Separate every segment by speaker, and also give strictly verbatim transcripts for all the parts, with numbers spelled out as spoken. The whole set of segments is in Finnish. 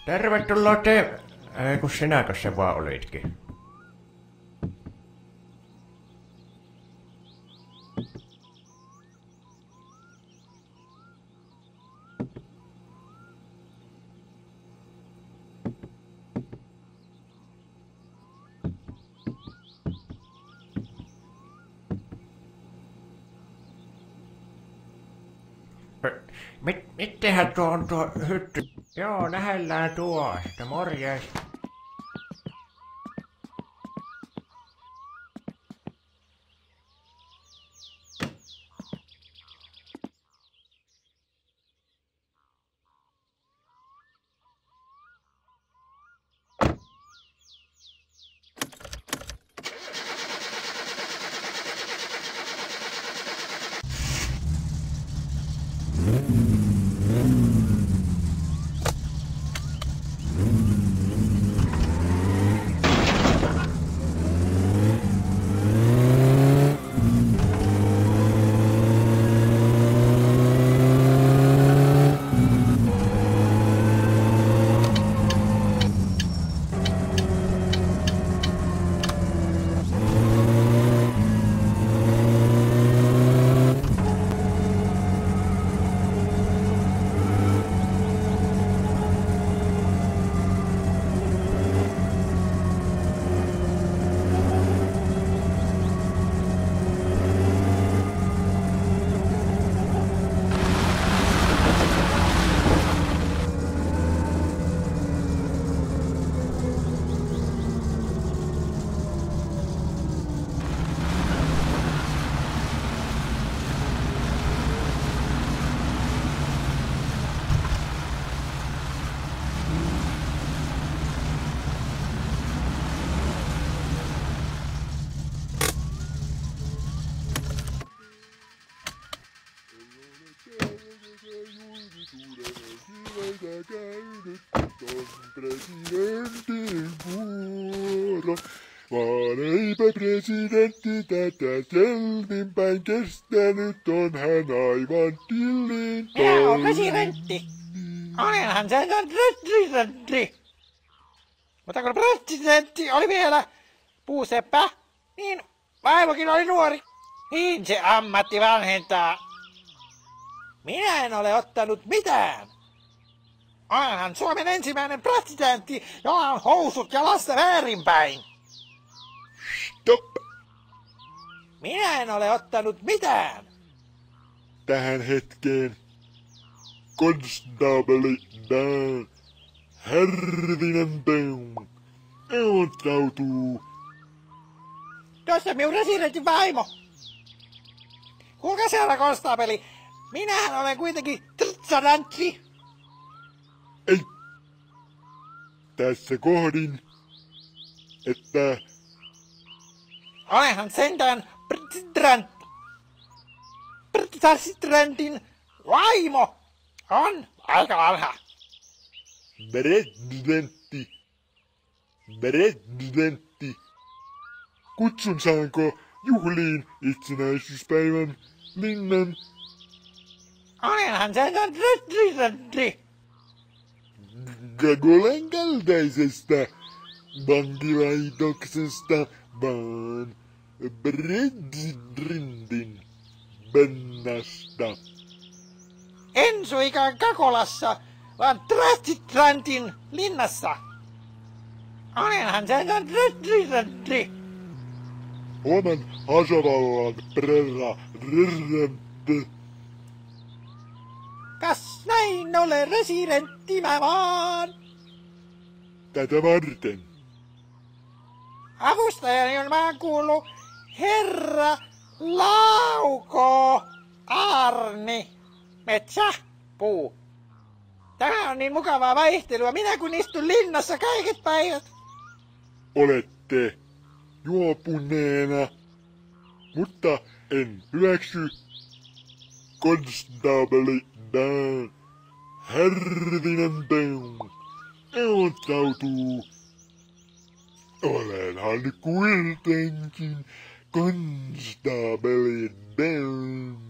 Speaker 1: Tervetuloa te, ei kun sinäkö se vaan olitkin. Mit, mittehän tuo on tuo hytty? Joo, nähellään tuo, että morjes.
Speaker 2: Presidentin vuoro, vaan eipä presidentti tätä selvinpäin kestänyt, on hän aivan tillin toinen.
Speaker 3: Minä olen presidentti. Olenhan se presidentti. Mutta kun presidentti oli vielä puuseppä, niin vaimokin oli nuori. Niin se ammatti vanhentaa. Minä en ole ottanut mitään. Olenhan Suomen ensimmäinen presidentti, jolla on housut ja lasta väärinpäin.
Speaker 2: Stop!
Speaker 3: Minä en ole ottanut mitään.
Speaker 2: Tähän hetkeen. Konstaapeli Dan Härvinen Peun ilmoittautuu.
Speaker 3: Tuossa minun presidentin vaimo. Kuulkaa siellä, konstaapeli. Minähän olen kuitenkin presidentti.
Speaker 2: Ei. Tässä kohdin, että
Speaker 3: olenhan sentään president, presidentin vaimo on aika vanha.
Speaker 2: presidentti, presidentti. Kutsun saanko juhliin itsenäisyyspäivän linnan?
Speaker 3: Olenhan sentään presidentti.
Speaker 2: Gagolan kaltaisesta vankilaitoksesta, vaan presidentin bennasta.
Speaker 3: En suikaan Kakolassa, vaan presidentin linnassa. Olenhan sentään presidentti.
Speaker 2: Oman asavallan presidentti.
Speaker 3: Kas näin ole presidentti mä vaan.
Speaker 2: Tätä varten.
Speaker 3: Avustajani on vaan kuullut herra Lauko Arni Metsäpuu. Tämä on niin mukavaa vaihtelua. Minä kun istun linnassa kaiket päivät.
Speaker 2: Olette juopuneena, mutta en hyväksy. Konstaapeli Dan Härvinen Peun ilmoittautuu. Olenhan kuitenkin konstaapeli Dan.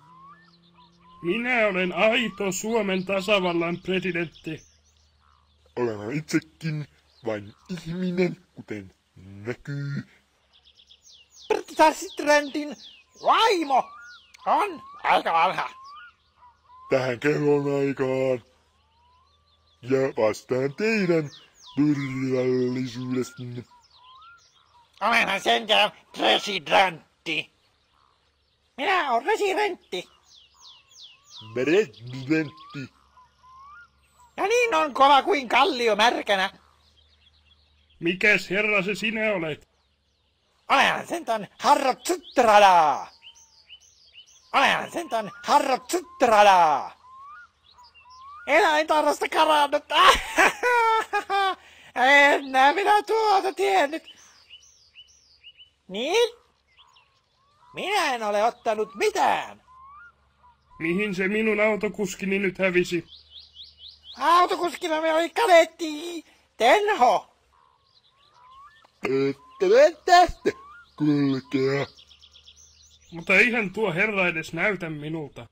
Speaker 4: Minä olen aito Suomen tasavallan presidentti.
Speaker 2: Olen itsekin vain ihminen, kuten näkyy.
Speaker 3: Presidentin vaimo on aika vanha.
Speaker 2: Tähän kellon aikaan. Ja vastaan teidän turvallisuudestanne.
Speaker 3: Olenhan sentään presidentti. Minä olen residentti.
Speaker 2: Presidentti.
Speaker 3: Ja niin on kova kuin kallio märkänä.
Speaker 1: Mikäs herra se sinä olet?
Speaker 3: Olenhan sentään Harro Tsutrada. Olenhan sentään Harro Tsutrada. Eläintarhasta karannut. Enää minä tuota tiennyt. Niin? Minä en ole ottanut mitään.
Speaker 1: Mihin se minun autokuskini nyt hävisi?
Speaker 3: Autokuskina me oli kadetti Tenho.
Speaker 2: Ette voi tästä kulkea.
Speaker 1: Mutta eihän tuo herra edes näytä minulta.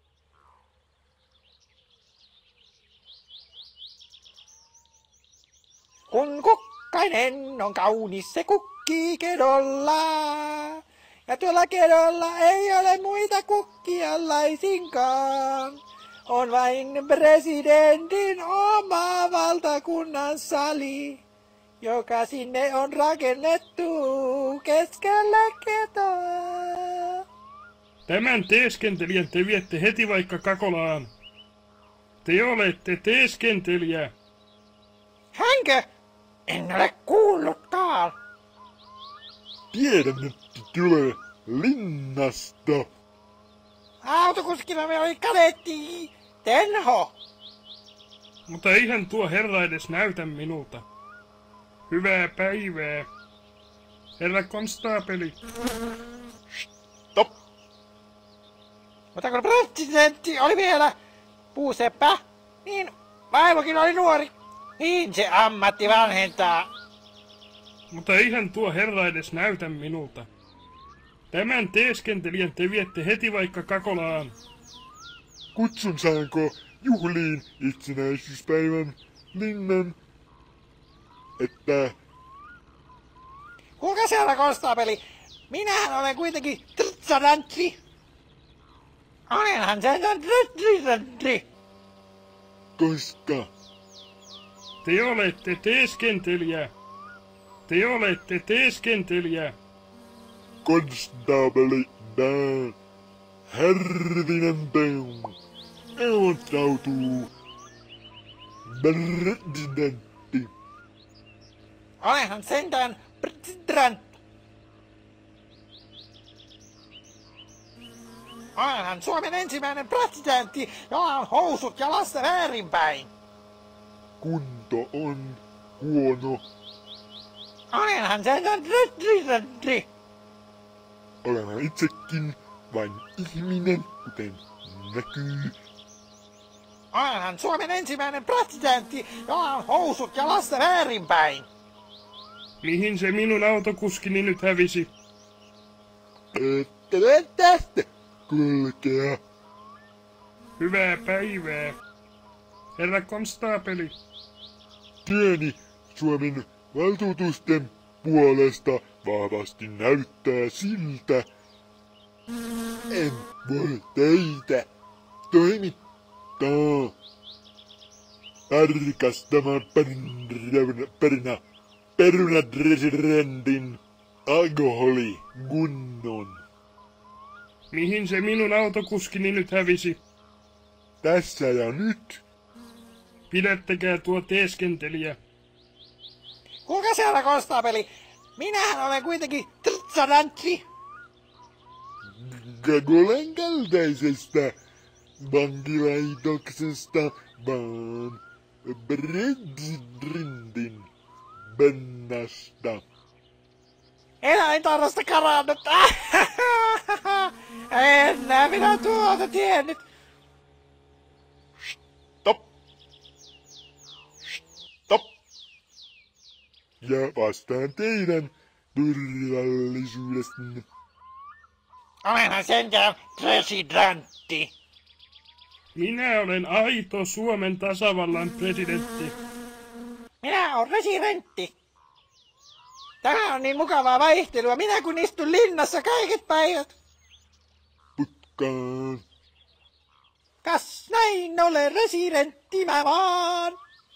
Speaker 3: Kun kukkainen on kaunis, se kukkii kedolla. Ja tuolla kedolla ei ole muita kukkia laisinkaan. On vain presidentin oma valtakunnan sali, joka sinne on rakennettu keskellä ketoa.
Speaker 1: Tämän teeskentelijän te viette heti vaikka Kakolaan. Te olette teeskentelijä.
Speaker 3: Hänkö? En ole kuullutkaan.
Speaker 2: Tiedän, että tulee linnasta.
Speaker 3: Autokuskina me oli kadetti Tenho.
Speaker 1: Mutta eihän tuo herra edes näytä minulta. Hyvää päivää. Herra konstaapeli.
Speaker 2: Stop.
Speaker 3: Mutta kun presidentti oli vielä puuseppä, niin vaimokin oli nuori. Niin se ammatti vanhentaa.
Speaker 1: Mutta eihän tuo herra edes näytä minulta. Tämän teeskentelijän te viette heti vaikka Kakolaan.
Speaker 2: Kutsun saanko juhliin itsenäisyyspäivän linnan, että
Speaker 3: Kuulkaa siellä konstaapeli, minähän olen kuitenkin tritsadantri. Olenhan sen tritsadantri.
Speaker 2: koska
Speaker 1: Te olette teeskentelijä. Te olette teeskentelijä.
Speaker 2: konstaapeli Dan Härvinen Peun ilmoittautuu presidentti.
Speaker 3: Olenhan sentään presidentti. Olenhan Suomen ensimmäinen presidentti, jolla on housut jalassa väärinpäin.
Speaker 2: Kunto on huono.
Speaker 3: Olenhan sentään presidentti.
Speaker 2: Olen itsekin vain ihminen, kuten näkyy.
Speaker 3: Olenhan Suomen ensimmäinen presidentti, jolla on housut jalassa väärinpäin.
Speaker 1: Mihin se minun autokuskini nyt hävisi?
Speaker 2: Ette voi tästä kulkea.
Speaker 1: Hyvää päivää. Herra konstaapeli.
Speaker 2: Työni Suomen valtuutusten puolesta vahvasti näyttää siltä. En voi teitä toimittaa tarkastamaan peruna, peruna, perunadresidentin alkoholikunnon.
Speaker 1: Mihin se minun autokuskini nyt hävisi?
Speaker 2: Tässä ja nyt.
Speaker 1: Pidättäkää tuo teeskentelijä.
Speaker 3: Kuulkaa siellä konstaapeli, minähän olen kuitenkin tritsadantri.
Speaker 2: Kakolan kaltaisesta vankilaitoksesta, vaan presidentin bennasta.
Speaker 3: Eläintarhasta karannut. Enää minä tuota tiennyt.
Speaker 2: Stop. Stop. Ja vastaan teidän turvallisuudestanne.
Speaker 3: Olenhan sentään presidentti.
Speaker 1: Minä olen aito Suomen tasavallan presidentti.
Speaker 3: Minä olen residentti. Tämä on niin mukavaa vaihtelua. Minä kun istun linnassa kaiket päivät.
Speaker 2: Putkaan.
Speaker 3: Kas näin olen residentti mä vaan.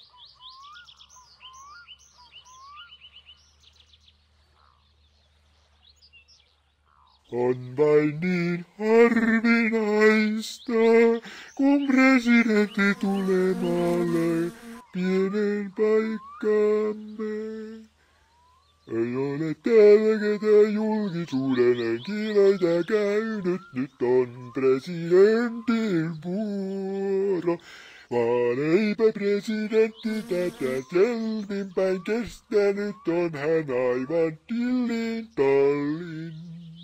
Speaker 2: On vain niin harvinaista, kun presidentti tulee maalle pienen paikkaamme. Ei ole täällä ketään julkisuuden henkilöitä käynyt, nyt on presidentin vuoro. Vaan eipä presidentti tätä selvinpäin kestänyt, on hän aivan tillin tallin.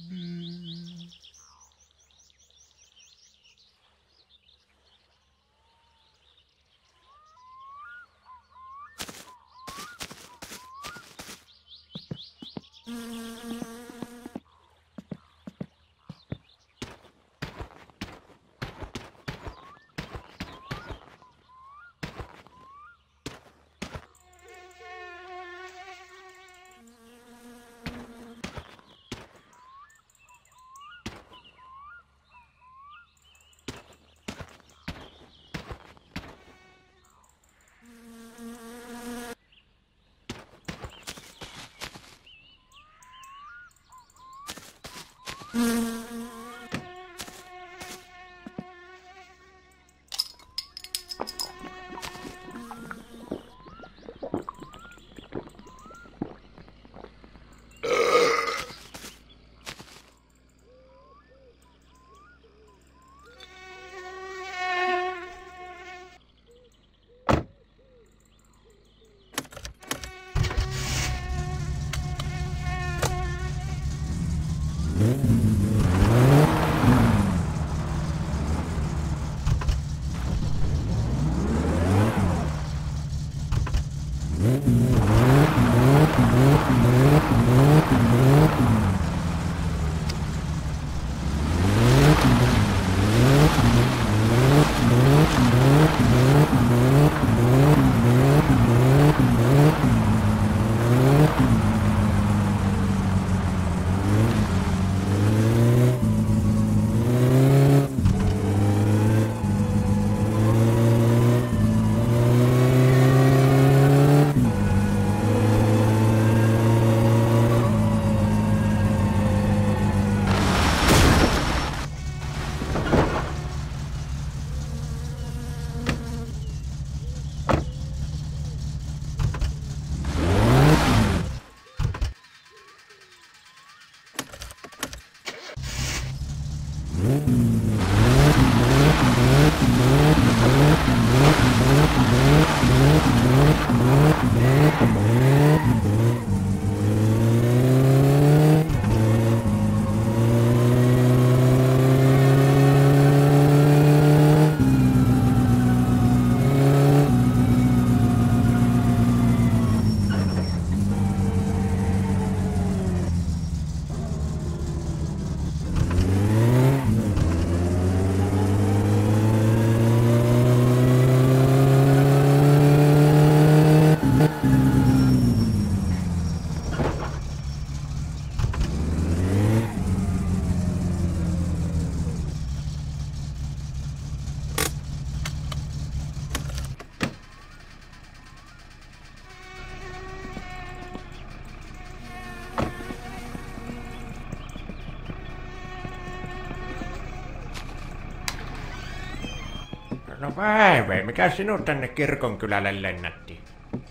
Speaker 3: No päivä, mikä sinut tänne kirkonkylälle lennätti?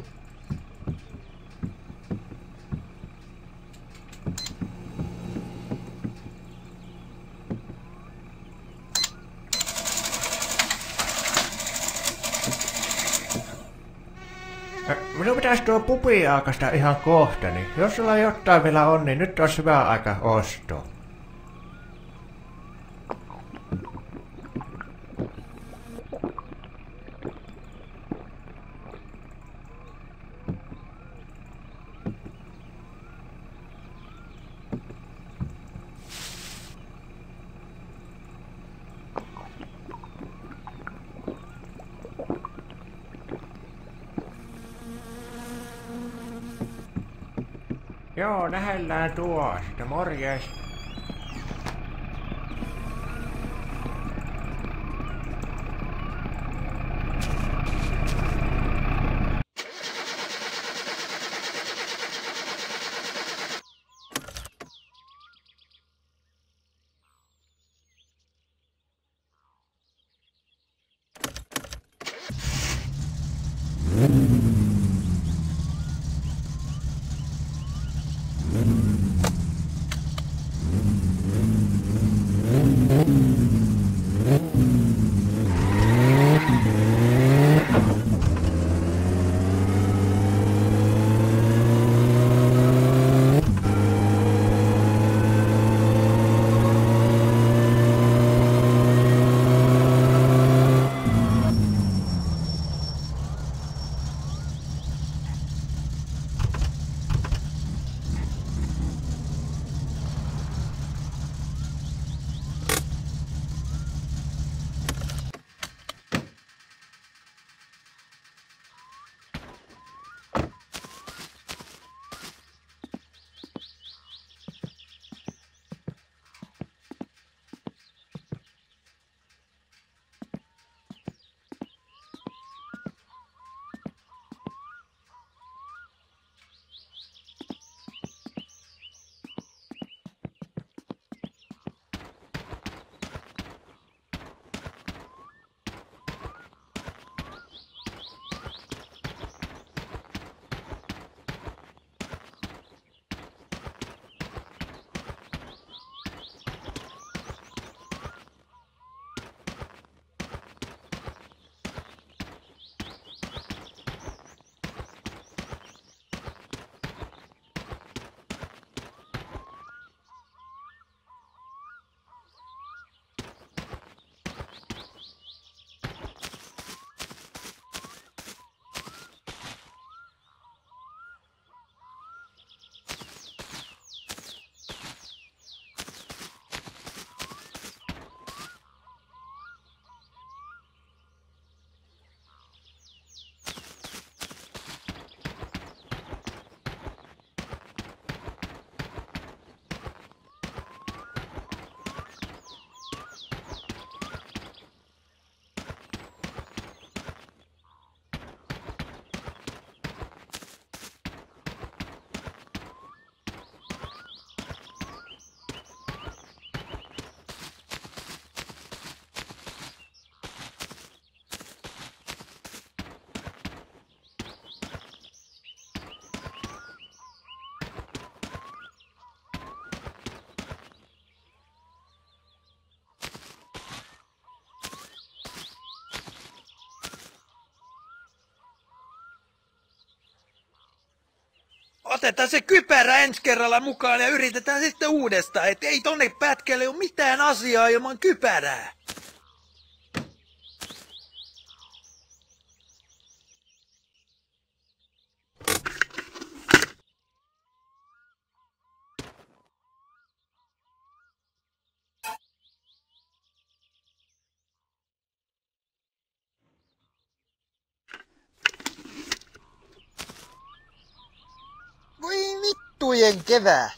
Speaker 3: Minun pitäisi tuo pupi aakasta ihan kohta, niin jos sulla jotain vielä on, niin nyt olisi hyvä aika ostaa. Joo, nähdään tuosta. Morjes.
Speaker 4: Otetaan se kypärä ensi kerralla mukaan ja yritetään sitten uudestaan, et ei tonne pätkälle ole mitään asiaa ilman kypärää.
Speaker 3: Voi vittujen kevää.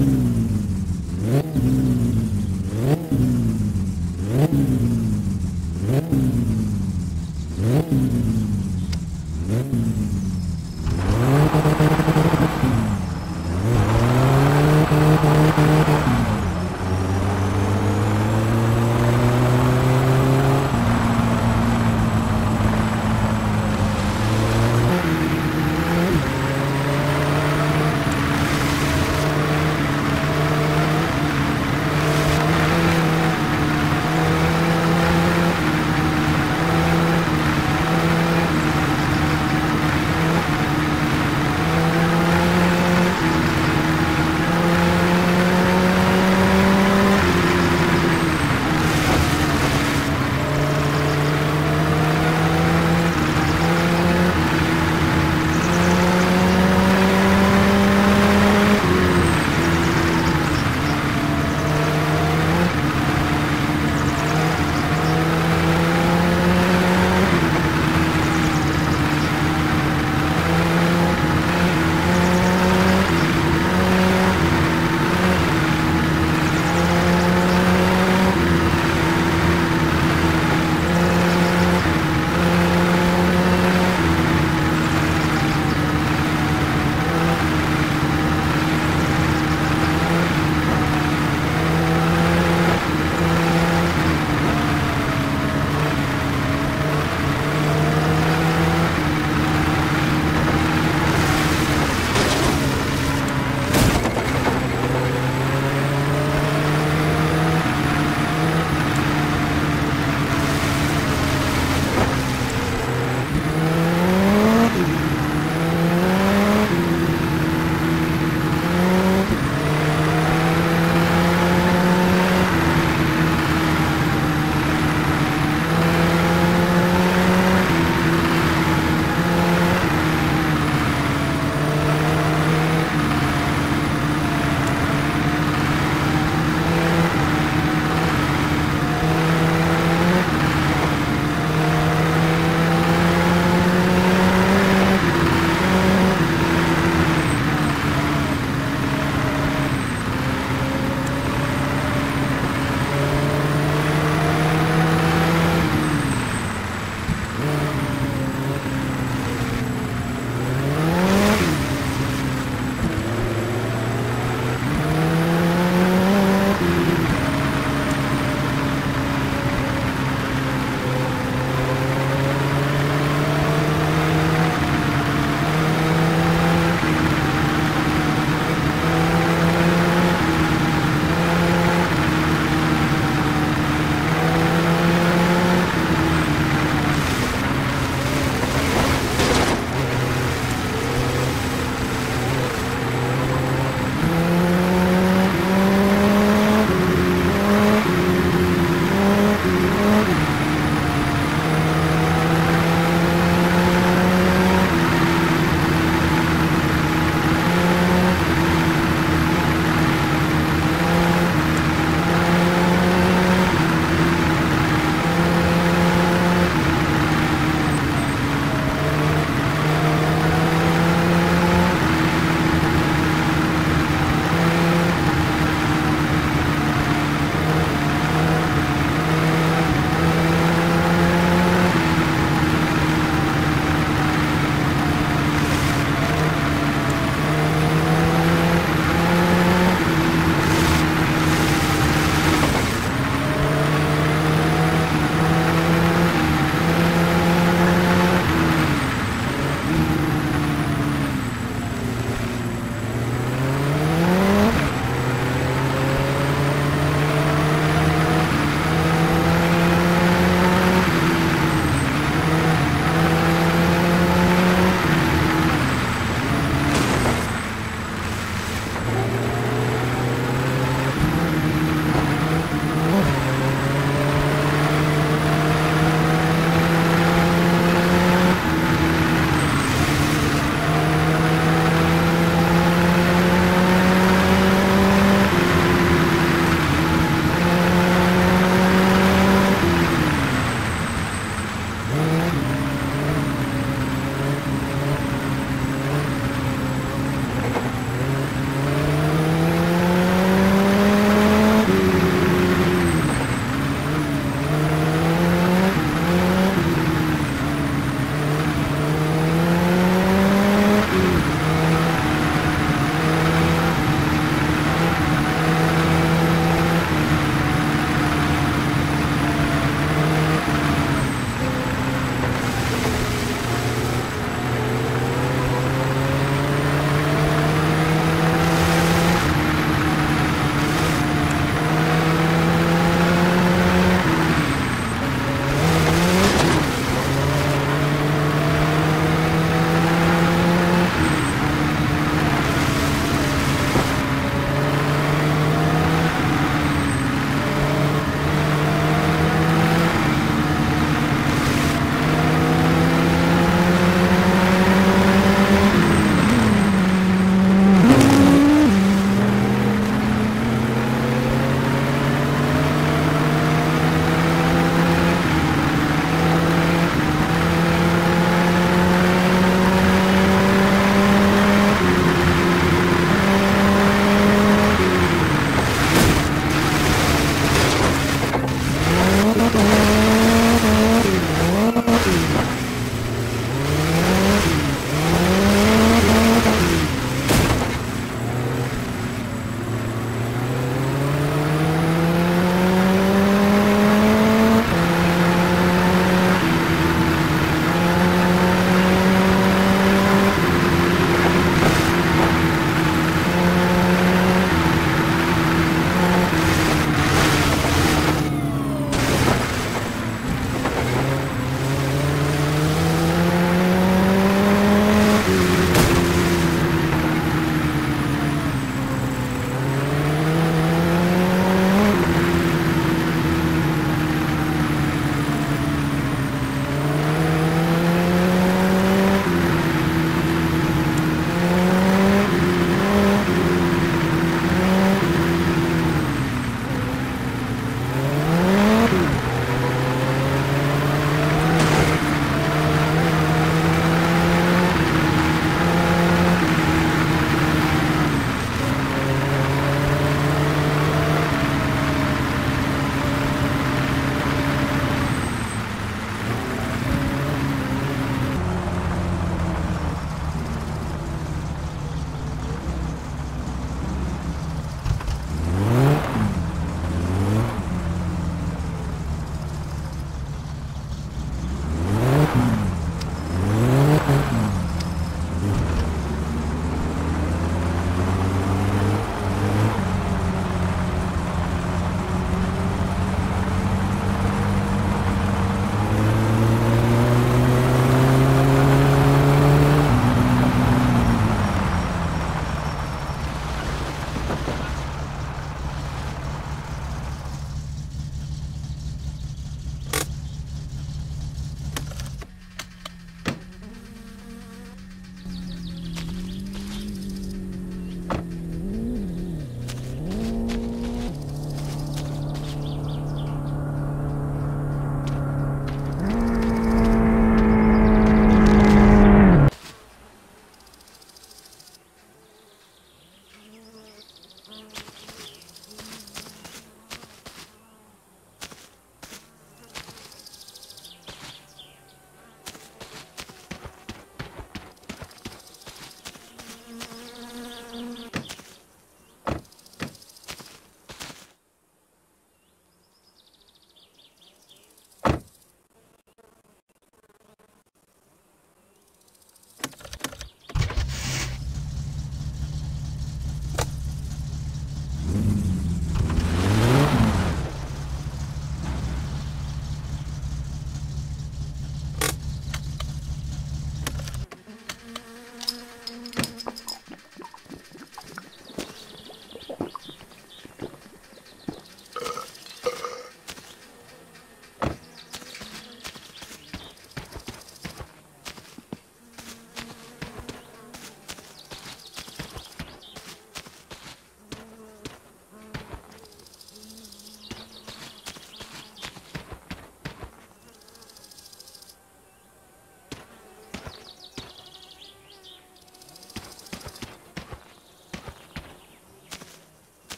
Speaker 2: Mm.